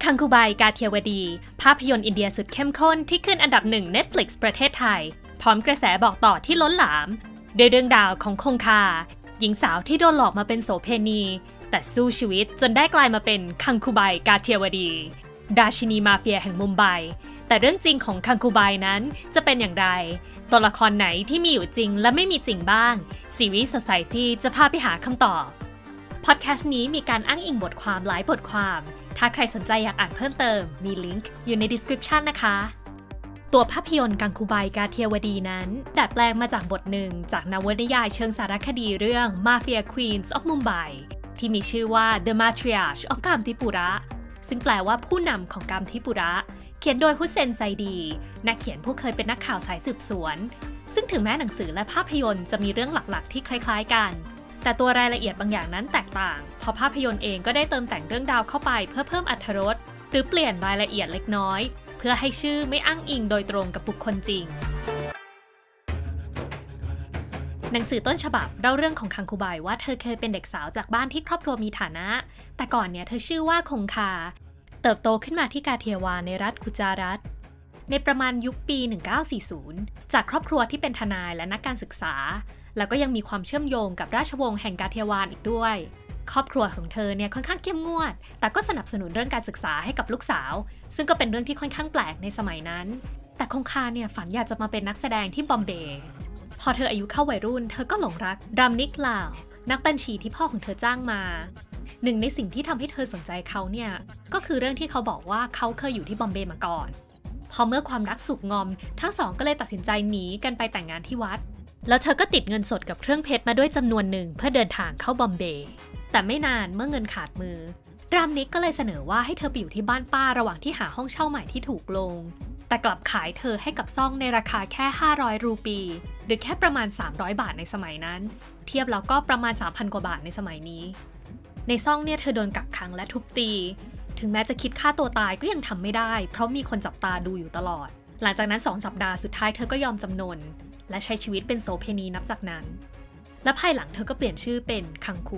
คังคูไบกาเทียวดีภาพยนตร์อินเดียสุดเข้มข้นที่ขึ้นอันดับ1 Netflix ประเทศไทยพร้อมกระแสบอกต่อที่ล้นหลามโดยเรื่องราวของคงคาหญิงสาวที่โดนหลอกมาเป็นโสเภณีแต่สู้ชีวิตจนได้กลายมาเป็นคังคูไบกาเทียวดีราชินีมาเฟียแห่งมุมไบแต่เรื่องจริงของคังคูไบนั้นจะเป็นอย่างไรตัวละครไหนที่มีอยู่จริงและไม่มีจริงบ้างซีรีส์ Society จะพาไปหาคำตอบพอดแคสต์นี้มีการอ้างอิงบทความหลายบทความถ้าใครสนใจอยากอ่านเพิ่มเติมมีลิงก์อยู่ใน description นะคะตัวภาพยนตร์กังคูไบกาเทียวดีนั้นดัดแปลงมาจากบทหนึ่งจากนวนิยายเชิงสารคดีเรื่อง Mafia Queens of Mumbai ที่มีชื่อว่า The Matriarch of Kamtipura ซึ่งแปลว่าผู้นำของกัมทิปุระเขียนโดยฮุสเซนไซดีนักเขียนผู้เคยเป็นนักข่าวสายสืบสวนซึ่งถึงแม้หนังสือและภาพยนตร์จะมีเรื่องหลักๆที่คล้ายๆกันแต่ตัวรายละเอียดบางอย่างนั้นแตกต่างเพราะภาพยนตร์เองก็ได้เติมแต่งเรื่องราวเข้าไปเพื่อเพิ่มอรรถรสหรือเปลี่ยนรายละเอียดเล็กน้อยเพื่อให้ชื่อไม่อ้างอิงโดยตรงกับบุคคลจริงหนังสือต้นฉบับเล่าเรื่องของคังคูไบว่าเธอเคยเป็นเด็กสาวจากบ้านที่ครอบครัวมีฐานะแต่ก่อนเนี่ยเธอชื่อว่าคงคาเติบโตขึ้นมาที่กาเทียวาในรัฐกุจารัตในประมาณยุคปี 1940 จากครอบครัวที่เป็นทนายและนักการศึกษาแล้วก็ยังมีความเชื่อมโยงกับราชวงศ์แห่งกาเทียวานอีกด้วยครอบครัวของเธอเนี่ยค่อนข้างเข้มงวดแต่ก็สนับสนุนเรื่องการศึกษาให้กับลูกสาวซึ่งก็เป็นเรื่องที่ค่อนข้างแปลกในสมัยนั้นแต่คงคาเนี่ยฝันอยากจะมาเป็นนักแสดงที่บอมเบย์พอเธออายุเข้าวัยรุ่นเธอก็หลงรักรัมนิกลาวนักบัญชีที่พ่อของเธอจ้างมาหนึ่งในสิ่งที่ทำให้เธอสนใจเขาเนี่ยก็คือเรื่องที่เขาบอกว่าเขาเคยอยู่ที่บอมเบย์มาก่อนพอเมื่อความรักสุกงอมทั้งสองก็เลยตัดสินใจหนีกันไปแต่งงานที่วัดแล้วเธอก็ติดเงินสดกับเครื่องเพชรมาด้วยจำนวนหนึ่งเพื่อเดินทางเข้าบอมเบย์แต่ไม่นานเมื่อเงินขาดมือรามนิกก็เลยเสนอว่าให้เธอไปอยู่ที่บ้านป้าระหว่างที่หาห้องเช่าใหม่ที่ถูกลงแต่กลับขายเธอให้กับซ่องในราคาแค่500รูปีหรือแค่ประมาณ300บาทในสมัยนั้นเทียบแล้วก็ประมาณ 3,000 กว่าบาทในสมัยนี้ในซ่องเนี่ยเธอโดนกักขังและทุบตีถึงแม้จะคิดฆ่าตัวตายก็ยังทำไม่ได้เพราะมีคนจับตาดูอยู่ตลอดหลังจากนั้น2 สัปดาห์สุดท้ายเธอก็ยอมจำนนและใช้ชีวิตเป็นโสเภณีนับจากนั้นและภายหลังเธอก็เปลี่ยนชื่อเป็นคังคู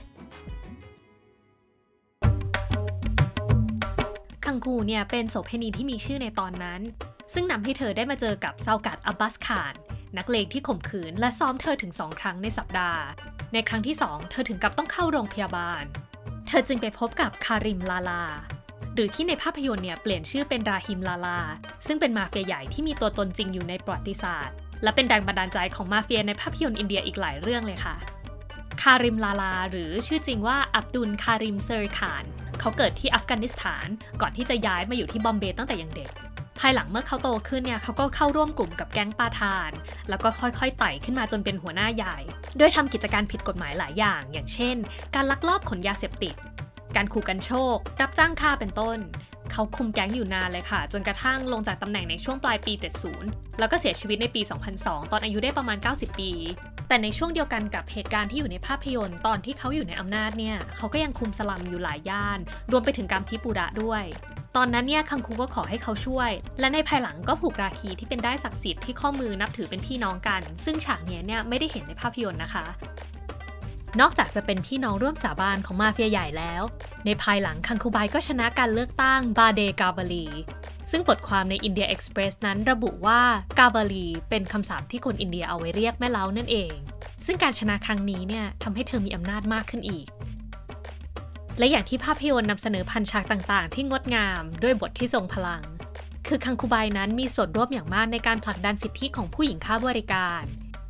คังคูเนี่ยเป็นโสเภณีที่มีชื่อในตอนนั้นซึ่งนำให้เธอได้มาเจอกับซาวกัดอับบาสขานนักเลงที่ข่มขืนและซ้อมเธอถึง2 ครั้งในสัปดาห์ในครั้งที่2เธอถึงกับต้องเข้าโรงพยาบาลเธอจึงไปพบกับคาริมลาลาหรือที่ในภาพยนตร์เนี่ยเปลี่ยนชื่อเป็นราฮิมลาลาซึ่งเป็นมาเฟียใหญ่ที่มีตัวตนจริงอยู่ในประวัติศาสตร์และเป็นแรงบันดาลใจของมาเฟียในภาพยนตร์อินเดียอีกหลายเรื่องเลยค่ะคาริมลาลาหรือชื่อจริงว่าอับดุลคาริมเซอร์ขานเขาเกิดที่อัฟกานิสถานก่อนที่จะย้ายมาอยู่ที่บอมเบย์ตั้งแต่ยังเด็กภายหลังเมื่อเขาโตขึ้นเนี่ยเขาก็เข้าร่วมกลุ่มกับแก๊งปาทานแล้วก็ค่อยๆไต่ขึ้นมาจนเป็นหัวหน้าใหญ่โดยทำกิจการผิดกฎหมายหลายอย่างอย่างเช่นการลักลอบขนยาเสพติดการขู่กันโชครับจ้างฆ่าเป็นต้นเขาคุมแก๊งอยู่นานเลยค่ะจนกระทั่งลงจากตำแหน่งในช่วงปลายปี 70 แล้วก็เสียชีวิตในปี 2002 ตอนอายุได้ประมาณ 90 ปีแต่ในช่วงเดียวกันกับเหตุการณ์ที่อยู่ในภาพยนตร์ตอนที่เขาอยู่ในอำนาจเนี่ยเขาก็ยังคุมสลัมอยู่หลายย่านรวมไปถึงกัมทิปุระด้วยตอนนั้นเนี่ยคังคูก็ขอให้เขาช่วยและในภายหลังก็ผูกราคีที่เป็นด้ายศักดิ์สิทธิ์ที่ข้อมือนับถือเป็นพี่น้องกันซึ่งฉากนี้เนี่ยไม่ได้เห็นในภาพยนตร์นะคะนอกจากจะเป็นพี่น้องร่วมสาบานของมาเฟียใหญ่แล้วในภายหลังคังคูไบก็ชนะการเลือกตั้งบาเดกาบาลีซึ่งบทความใน India Express นั้นระบุว่ากาบาลีเป็นคำศัพท์ที่คนอินเดียเอาไว้เรียกแม่เล้านั่นเองซึ่งการชนะครั้งนี้เนี่ยทำให้เธอมีอำนาจมากขึ้นอีกและอย่างที่ภาพยนตร์นำเสนอพันฉากต่างๆที่งดงามด้วยบทที่ทรงพลังคือคังคูไบนั้นมีส่วนร่วมอย่างมากในการผลักดันสิทธิของผู้หญิงค้าบริการ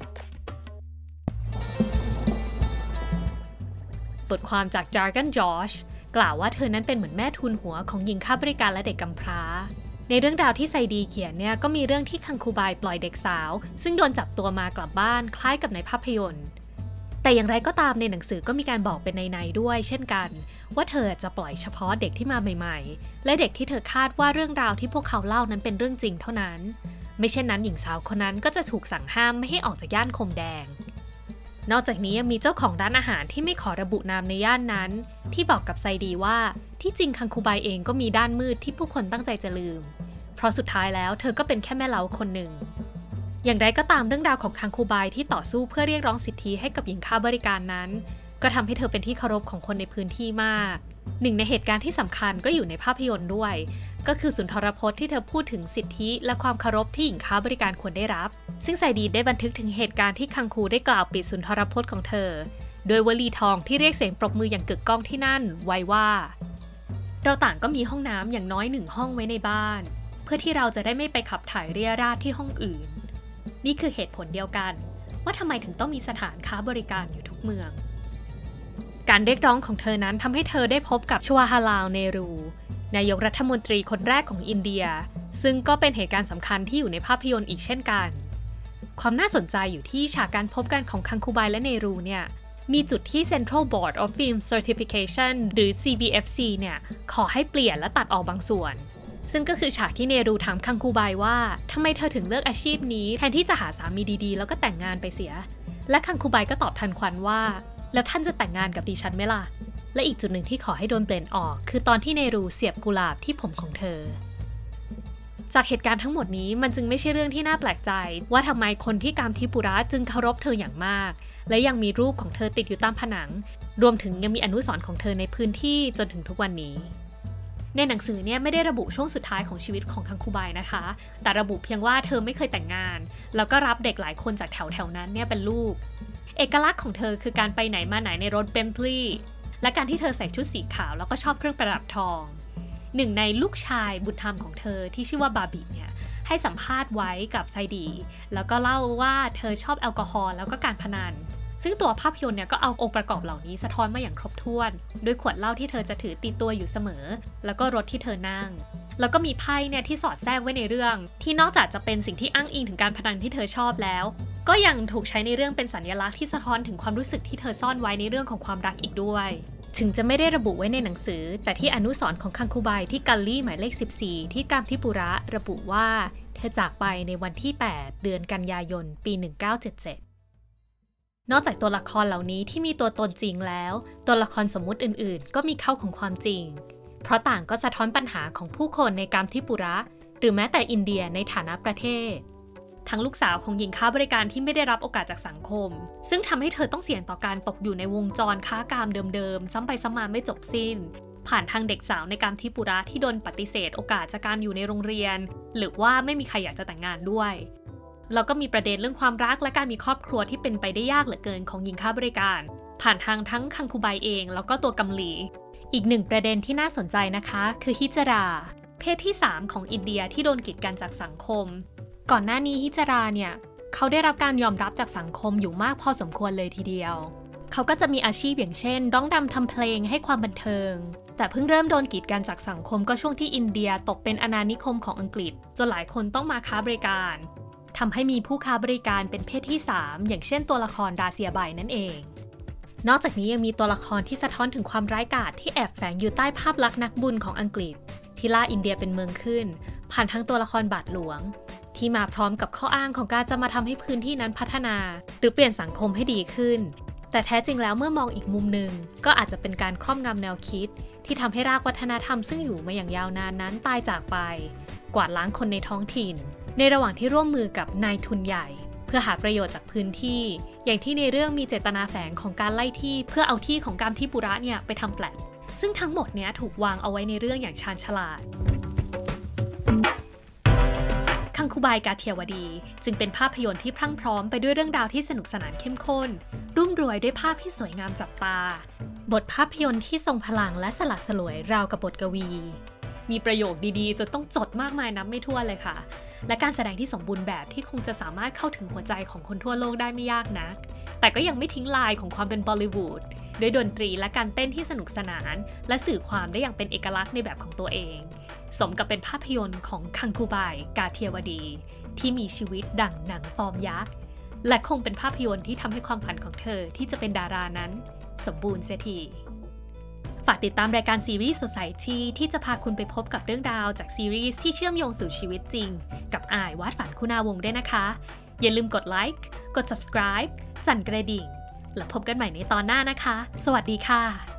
บทความจาก Jargon Josh กล่าวว่าเธอนั้นเป็นเหมือนแม่ทุนหัวของหญิงค้าบริการและเด็กกำพร้าในเรื่องราวที่ไซดีเขียนเนี่ยก็มีเรื่องที่คังคูไบปล่อยเด็กสาวซึ่งโดนจับตัวมากลับบ้านคล้ายกับในภาพยนตร์แต่อย่างไรก็ตามในหนังสือก็มีการบอกเป็นในๆด้วยเช่นกันว่าเธอจะปล่อยเฉพาะเด็กที่มาใหม่ๆและเด็กที่เธอคาดว่าเรื่องราวที่พวกเขาเล่านั้นเป็นเรื่องจริงเท่านั้นไม่เช่นนั้นหญิงสาวคนนั้นก็จะถูกสั่งห้ามไม่ให้ออกจากย่านคมแดงนอกจากนี้ยังมีเจ้าของร้านอาหารที่ไม่ขอระบุนามในย่านนั้นที่บอกกับไซดีว่าที่จริงคังคูไบเองก็มีด้านมืดที่ผู้คนตั้งใจจะลืมเพราะสุดท้ายแล้วเธอก็เป็นแค่แม่เล้าคนหนึ่งอย่างไรก็ตามเรื่องราวของคังคูไบที่ต่อสู้เพื่อเรียกร้องสิทธิให้กับหญิงค้าบริการนั้นก็ทำให้เธอเป็นที่เคารพของคนในพื้นที่มากหนึ่งในเหตุการณ์ที่สำคัญก็อยู่ในภาพยนตร์ด้วยก็คือสุนทรพจน์ที่เธอพูดถึงสิทธิและความเคารพที่หญิงค้าบริการควรได้รับซึ่งไซดีได้บันทึกถึงเหตุการณ์ที่คังคูได้กล่าวปิดสุนทรพจน์ของเธอโดยวลีทองที่เรียกเสียงปรบมืออย่างกึกก้องที่นั่นไว้ว่าเราต่างก็มีห้องน้ำอย่างน้อย1 ห้องไว้ในบ้านเพื่อที่เราจะได้ไม่ไปขับถ่ายเรี่ยราดที่ห้องอื่นนี่คือเหตุผลเดียวกันว่าทำไมถึงต้องมีสถานค้าบริการอยู่ทุกเมืองการเรียกร้องของเธอนั้นทำให้เธอได้พบกับชวาฮาลาลเนรูนายกรัฐมนตรีคนแรกของอินเดียซึ่งก็เป็นเหตุการณ์สำคัญที่อยู่ในภาพยนตร์อีกเช่นกันความน่าสนใจอยู่ที่ฉากการพบกันของคังคูไบและเนรูเนี่ยมีจุดที่ Central Board of Film Certification หรือ CBFC เนี่ยขอให้เปลี่ยนและตัดออกบางส่วนซึ่งก็คือฉากที่เนรูถามคังคูไบว่าทำไมเธอถึงเลือกอาชีพนี้แทนที่จะหาสามีดีๆแล้วก็แต่งงานไปเสียและคังคูไบก็ตอบทันควันว่าแล้วท่านจะแต่งงานกับดิฉันไหมล่ะและอีกจุดหนึ่งที่ขอให้โดนเปลี่ยนออกคือตอนที่เนรูเสียบกุหลาบที่ผมของเธอจากเหตุการณ์ทั้งหมดนี้มันจึงไม่ใช่เรื่องที่น่าแปลกใจว่าทำไมคนที่กามทิปุระจึงเคารพเธออย่างมากและยังมีรูปของเธอติดอยู่ตามผนังรวมถึงยังมีอนุสรณ์ของเธอในพื้นที่จนถึงทุกวันนี้ในหนังสือเนี่ยไม่ได้ระบุช่วงสุดท้ายของชีวิตของคังคูไบนะคะแต่ระบุเพียงว่าเธอไม่เคยแต่งงานแล้วก็รับเด็กหลายคนจากแถวๆนั้นเนี่ยเป็นลูกเอกลักษณ์ของเธอคือการไปไหนมาไหนในรถเบนทลีย์และการที่เธอใส่ชุดสีขาวแล้วก็ชอบเครื่องประดับทองหนึ่งในลูกชายบุตรธรรมของเธอที่ชื่อว่าบาบิเนี่ยให้สัมภาษณ์ไว้กับไซดีแล้วก็เล่าว่าเธอชอบแอลกอฮอล์แล้วก็การพนันซึ่งตัวภาพยนตร์เนี่ยก็เอาองค์ประกอบเหล่านี้สะท้อนมาอย่างครบถ้วนด้วยขวดเหล้าที่เธอจะถือติดตัวอยู่เสมอแล้วก็รถที่เธอนั่งแล้วก็มีไพ่เนี่ยที่สอดแทรกไว้ในเรื่องที่นอกจากจะเป็นสิ่งที่อ้างอิงถึงการพนันที่เธอชอบแล้วก็ยังถูกใช้ในเรื่องเป็นสัญลักษณ์ที่สะท้อนถึงความรู้สึกที่เธอซ่อนไว้ในเรื่องของความรักอีกด้วยถึงจะไม่ได้ระบุไว้ในหนังสือแต่ที่อนุสรณ์ของคังคูไบที่กัลลี่หมายเลข14ที่กามทิปุระระบุว่าเธอจากไปในวันที่8เดือนกันยายนปี1977นอกจากตัวละครเหล่านี้ที่มีตัวตนจริงแล้วตัวละครสมมุติอื่นๆก็มีเข้าของความจริงเพราะต่างก็สะท้อนปัญหาของผู้คนในกามทิปุระหรือแม้แต่อินเดียในฐานะประเทศทั้งลูกสาวของหญิงค้าบริการที่ไม่ได้รับโอกาสจากสังคมซึ่งทำให้เธอต้องเสี่ยงต่อการตกอยู่ในวงจรค้ากามเดิมๆซ้ำไปซ้ำมาไม่จบสิ้นผ่านทางเด็กสาวในกามทิปุระที่โดนปฏิเสธโอกาสจากการอยู่ในโรงเรียนหรือว่าไม่มีใครอยากจะแต่งงานด้วยแล้วก็มีประเด็นเรื่องความรักและการมีครอบครัวที่เป็นไปได้ยากเหลือเกินของหญิงค้าบริการผ่านทางทั้งคังคูไบเองแล้วก็ตัวกำลีอีกหนึ่งประเด็นที่น่าสนใจนะคะคือฮิจราเพศที่3ของอินเดียที่โดนกีดกันจากสังคมก่อนหน้านี้ฮิจราเนี่ยเขาได้รับการยอมรับจากสังคมอยู่มากพอสมควรเลยทีเดียวเขาก็จะมีอาชีพอย่างเช่นร้องรำทำเพลงให้ความบันเทิงแต่เพิ่งเริ่มโดนกีดกันจากสังคมก็ช่วงที่อินเดียตกเป็นอาณานิคมของอังกฤษจนหลายคนต้องมาค้าบริการทำให้มีผู้ค้าบริการเป็นเพศที่3อย่างเช่นตัวละครราเซียไบนั่นเองนอกจากนี้ยังมีตัวละครที่สะท้อนถึงความร้ายกาจที่แอบแฝงอยู่ใต้ภาพลักษณ์นักบุญของอังกฤษที่ล่าอินเดียเป็นเมืองขึ้นผ่านทั้งตัวละครบาทหลวงที่มาพร้อมกับข้ออ้างของการจะมาทำให้พื้นที่นั้นพัฒนาหรือเปลี่ยนสังคมให้ดีขึ้นแต่แท้จริงแล้วเมื่อมองอีกมุมหนึ่งก็อาจจะเป็นการครอบงำแนวคิดที่ทำให้รากวัฒนธรรมซึ่งอยู่มาอย่างยาวนานนั้นตายจากไปกวาดล้างคนในท้องถิ่นในระหว่างที่ร่วมมือกับนายทุนใหญ่เพื่อหาประโยชน์จากพื้นที่อย่างที่ในเรื่องมีเจตนาแฝงของการไล่ที่เพื่อเอาที่ของกามทิปุระเนี่ยไปทำแฟลตซึ่งทั้งหมดเนี้ยถูกวางเอาไว้ในเรื่องอย่างชาญฉลาดคังคูไบกาเทียวดีจึงเป็นภาพยนตร์ที่พรั่งพร้อมไปด้วยเรื่องราวที่สนุกสนานเข้มข้นรุ่มรวยด้วยภาพที่สวยงามจับตาบทภาพยนตร์ที่ทรงพลังและสลัดสลวยราวกับบทกวีมีประโยคดีๆจนต้องจดมากมายนับไม่ถ้วนเลยค่ะและการแสดงที่สมบูรณ์แบบที่คงจะสามารถเข้าถึงหัวใจของคนทั่วโลกได้ไม่ยากนักแต่ก็ยังไม่ทิ้งลายของความเป็นบอลลิวูดด้วยดนตรีและการเต้นที่สนุกสนานและสื่อความได้อย่างเป็นเอกลักษณ์ในแบบของตัวเองสมกับเป็นภาพยนตร์ของคังคูไบกาเทียวดีที่มีชีวิตดั่งหนังฟอร์มยักษ์และคงเป็นภาพยนตร์ที่ทำให้ความฝันของเธอที่จะเป็นดารานั้นสมบูรณ์เสียทีฝากติดตามรายการซีรีส์ Society ที่จะพาคุณไปพบกับเรื่องราวจากซีรีส์ที่เชื่อมโยงสู่ชีวิตจริงกับอายวาดฝันคุณาวงศ์ด้วยนะคะอย่าลืมกดไลค์กด subscribe สั่นกระดิ่งแล้วพบกันใหม่ในตอนหน้านะคะสวัสดีค่ะ